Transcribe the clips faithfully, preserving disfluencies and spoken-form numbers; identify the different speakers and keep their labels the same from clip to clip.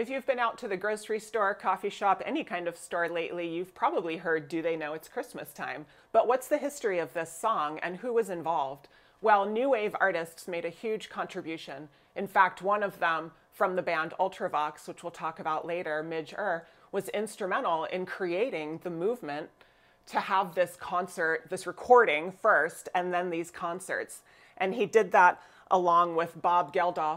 Speaker 1: If you've been out to the grocery store, coffee shop, any kind of store lately, you've probably heard, "Do they know it's Christmas time?" But what's the history of this song and who was involved? Well, new wave artists made a huge contribution. In fact, one of them from the band Ultravox, which we'll talk about later, Midge Ure, was instrumental in creating the movement to have this concert, this recording first, and then these concerts. And he did that along with Bob Geldof,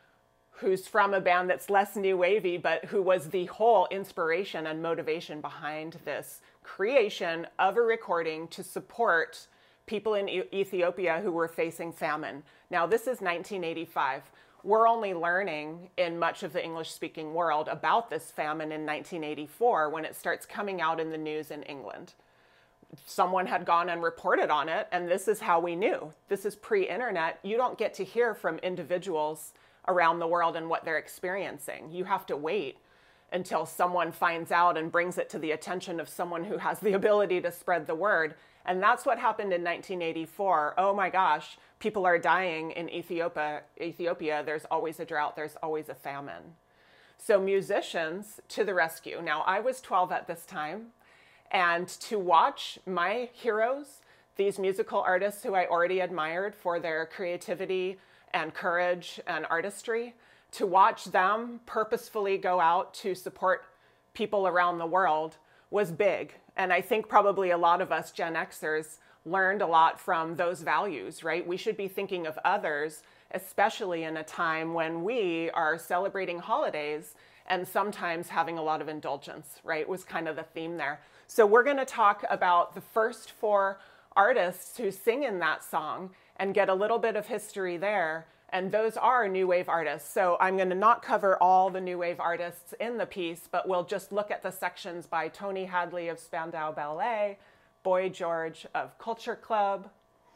Speaker 1: who's from a band that's less new wavy, but who was the whole inspiration and motivation behind this creation of a recording to support people in Ethiopia who were facing famine. Now, this is nineteen eighty-five. We're only learning in much of the English-speaking world about this famine in nineteen eighty-four when it starts coming out in the news in England. Someone had gone and reported on it, and this is how we knew. This is pre-internet. You don't get to hear from individuals around the world and what they're experiencing. You have to wait until someone finds out and brings it to the attention of someone who has the ability to spread the word. And that's what happened in nineteen eighty-four. Oh my gosh, people are dying in Ethiopia. Ethiopia, there's always a drought, there's always a famine. So musicians to the rescue. Now, I was twelve at this time, and to watch my heroes, these musical artists who I already admired for their creativity and courage and artistry, to watch them purposefully go out to support people around the world was big. And I think probably a lot of us Gen Xers learned a lot from those values, right? We should be thinking of others, especially in a time when we are celebrating holidays and sometimes having a lot of indulgence, right? Was kind of the theme there. So we're going to talk about the first four artists who sing in that song and get a little bit of history there. And those are new wave artists. So I'm going to not cover all the new wave artists in the piece, but we'll just look at the sections by Tony Hadley of Spandau Ballet, Boy George of Culture Club,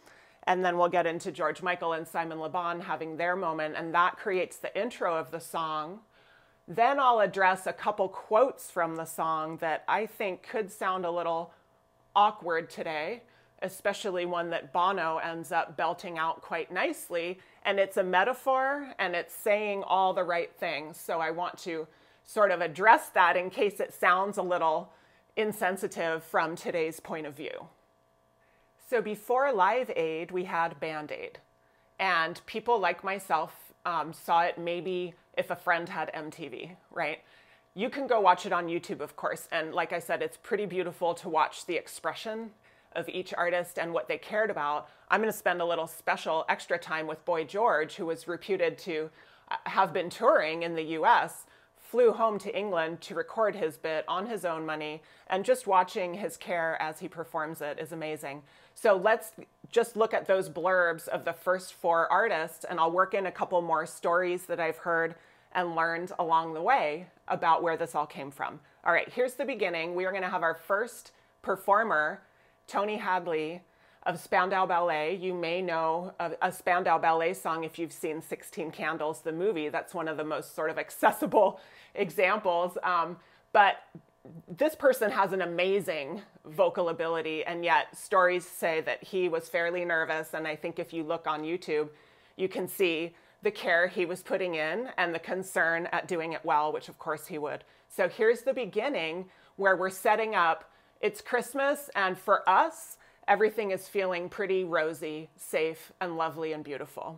Speaker 1: and then we'll get into George Michael and Simon LeBon having their moment, and that creates the intro of the song. Then I'll address a couple quotes from the song that I think could sound a little awkward today, especially one that Bono ends up belting out quite nicely. And it's a metaphor, and it's saying all the right things. So I want to sort of address that in case it sounds a little insensitive from today's point of view. So before Live Aid, we had Band Aid. And people like myself um, saw it maybe if a friend had M T V, right? You can go watch it on YouTube, of course. And like I said, it's pretty beautiful to watch the expression of each artist and what they cared about. I'm going to spend a little special extra time with Boy George, who was reputed to have been touring in the U S, flew home to England to record his bit on his own money, and just watching his care as he performs it is amazing. So let's just look at those blurbs of the first four artists, and I'll work in a couple more stories that I've heard and learned along the way about where this all came from. All right, here's the beginning. We are going to have our first performer, Tony Hadley of Spandau Ballet. You may know a, a Spandau Ballet song if you've seen sixteen Candles, the movie. That's one of the most sort of accessible examples. Um, but this person has an amazing vocal ability, and yet stories say that he was fairly nervous. And I think if you look on YouTube, you can see the care he was putting in and the concern at doing it well, which of course he would. So here's the beginning where we're setting up. It's Christmas, and for us, everything is feeling pretty rosy, safe, and lovely and beautiful.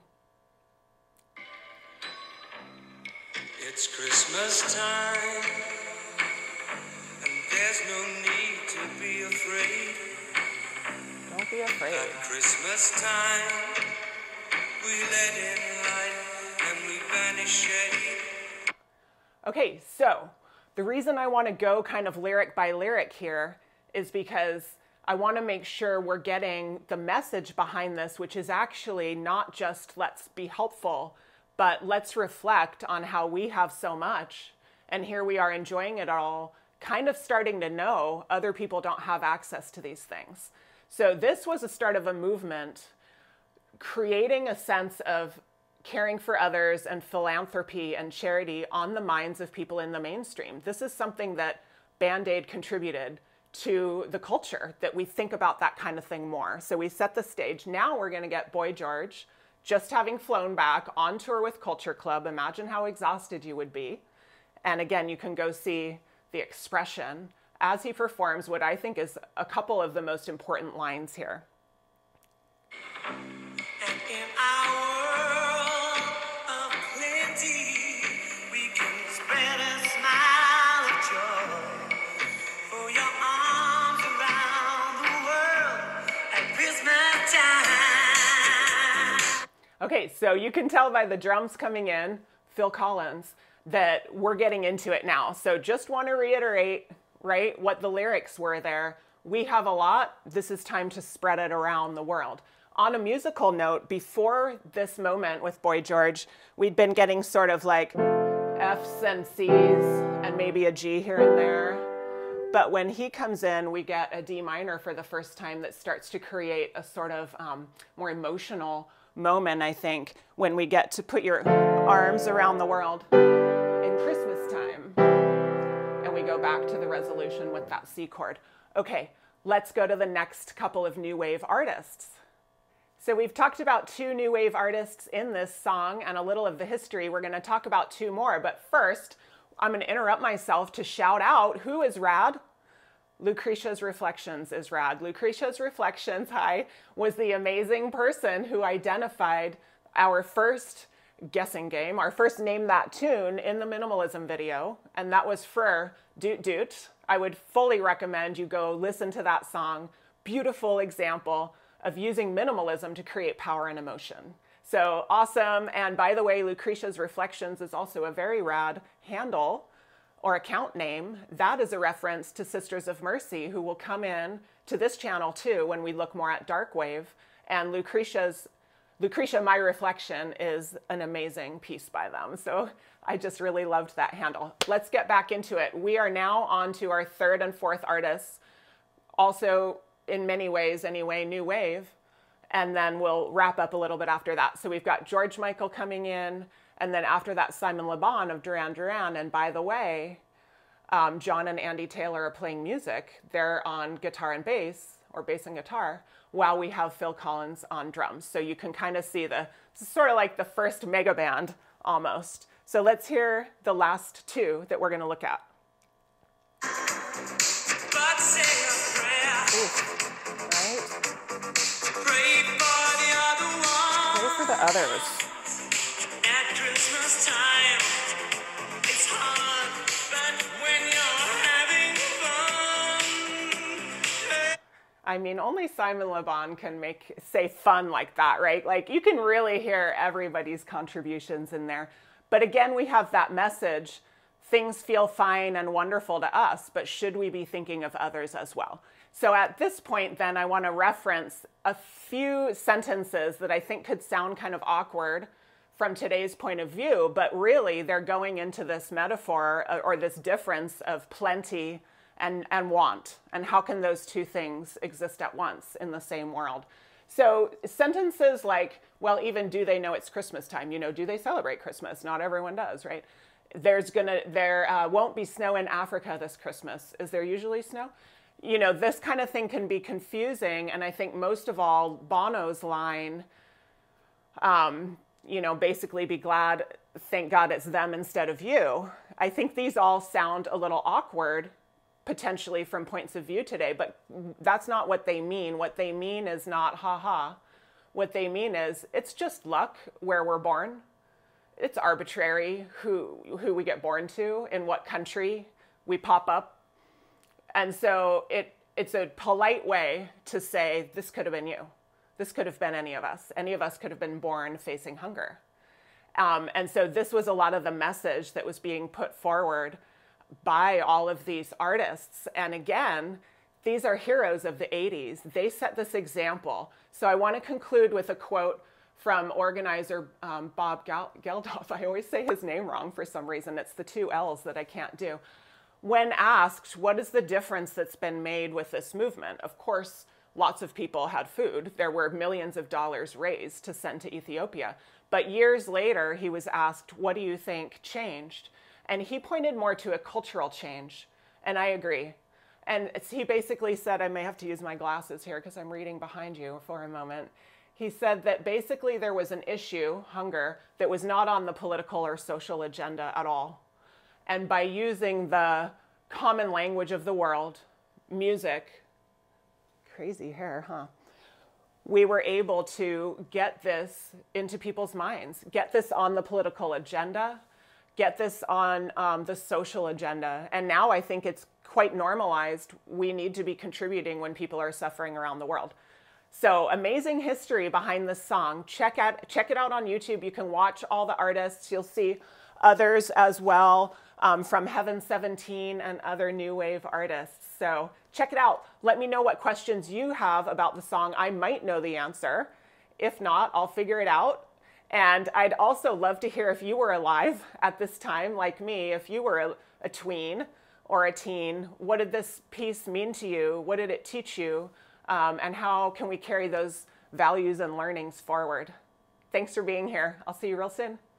Speaker 2: It's Christmas time, and there's no need to be afraid.
Speaker 1: Don't be afraid.
Speaker 2: At Christmas time, we let in light and we banish shade.
Speaker 1: Okay, so the reason I want to go kind of lyric by lyric here is because I want to make sure we're getting the message behind this, which is actually not just let's be helpful, but let's reflect on how we have so much, and here we are enjoying it all, kind of starting to know other people don't have access to these things. So this was the start of a movement, creating a sense of caring for others and philanthropy and charity on the minds of people in the mainstream. This is something that Band Aid contributed to the culture, that we think about that kind of thing more. So we set the stage. Now we're going to get Boy George, just having flown back on tour with Culture Club. Imagine how exhausted you would be. And again, you can go see the expression as he performs what I think is a couple of the most important lines here.
Speaker 2: And in our world of plenty, we can spread a smile of joy. For your arms around the world at Christmas time.
Speaker 1: Okay, so you can tell by the drums coming in, Phil Collins, that we're getting into it now. So just want to reiterate, right, what the lyrics were there. We have a lot. This is time to spread it around the world. On a musical note, before this moment with Boy George, we'd been getting sort of like F's and C's and maybe a G here and there. But when he comes in, we get a D minor for the first time that starts to create a sort of um, more emotional moment, I think, when we get to put your arms around the world in Christmas time. And we go back to the resolution with that C chord. Okay, let's go to the next couple of new wave artists. So we've talked about two new wave artists in this song and a little of the history. We're going to talk about two more, but first I'm going to interrupt myself to shout out who is rad. Lucretia's Reflections is rad. Lucretia's Reflections, hi, was the amazing person who identified our first guessing game, our first Name That Tune in the minimalism video, and that was for Doot Doot. I would fully recommend you go listen to that song. Beautiful example of using minimalism to create power and emotion. So awesome. And by the way, Lucretia's Reflections is also a very rad handle or account name. That is a reference to Sisters of Mercy, who will come in to this channel too when we look more at dark wave. And Lucretia's Lucretia My Reflection is an amazing piece by them. So I just really loved that handle. Let's get back into it. We are now on to our third and fourth artists. Also, in many ways anyway, new wave, and then we'll wrap up a little bit after that. So we've got George Michael coming in, and then after that Simon LeBon of Duran Duran. And by the way, um, John and Andy Taylor are playing music. They're on guitar and bass, or bass and guitar, while we have Phil Collins on drums. So you can kind of see the, it's sort of like the first mega band almost. So let's hear the last two that we're going to look at.
Speaker 2: But say a prayer.
Speaker 1: Ooh. Right?
Speaker 2: Pray for the other one.
Speaker 1: Pray for the others.
Speaker 2: At Christmas time, it's hard, but when you're having fun.
Speaker 1: I mean, only Simon LeBon can make say fun like that, right? Like you can really hear everybody's contributions in there. But again, we have that message. Things feel fine and wonderful to us, but should we be thinking of others as well? So at this point, then, I want to reference a few sentences that I think could sound kind of awkward from today's point of view, but really they're going into this metaphor or this difference of plenty and, and want. And how can those two things exist at once in the same world? So sentences like, well, even do they know it's Christmas time? You know, do they celebrate Christmas? Not everyone does, right? There's gonna, there uh, won't be snow in Africa this Christmas. Is there usually snow? You know, this kind of thing can be confusing. And I think most of all, Bono's line, um, you know, basically be glad, thank God it's them instead of you. I think these all sound a little awkward, potentially from points of view today, but that's not what they mean. What they mean is not ha ha. What they mean is it's just luck where we're born. It's arbitrary who who we get born to, in what country we pop up. And so it it's a polite way to say this could have been you. This could have been any of us. Any of us could have been born facing hunger. Um, and so this was a lot of the message that was being put forward by all of these artists. And again, these are heroes of the eighties. They set this example. So I want to conclude with a quote from organizer um, Bob Geldof. I always say his name wrong for some reason. It's the two L's that I can't do. When asked, what is the difference that's been made with this movement? Of course, lots of people had food. There were millions of dollars raised to send to Ethiopia. But years later, he was asked, what do you think changed? And he pointed more to a cultural change. And I agree. And he basically said, I may have to use my glasses here because I'm reading behind you for a moment. He said that basically there was an issue, hunger, that was not on the political or social agenda at all. And by using the common language of the world, music, crazy hair, huh? We were able to get this into people's minds, get this on the political agenda, get this on um, the social agenda. And now I think it's quite normalized. We need to be contributing when people are suffering around the world. So amazing history behind this song. Check out, check it out on YouTube. You can watch all the artists. You'll see others as well um, from Heaven seventeen and other new wave artists. So check it out. Let me know what questions you have about the song. I might know the answer. If not, I'll figure it out. And I'd also love to hear if you were alive at this time, like me, if you were a, a tween or a teen, what did this piece mean to you? What did it teach you? Um, and how can we carry those values and learnings forward? Thanks for being here. I'll see you real soon.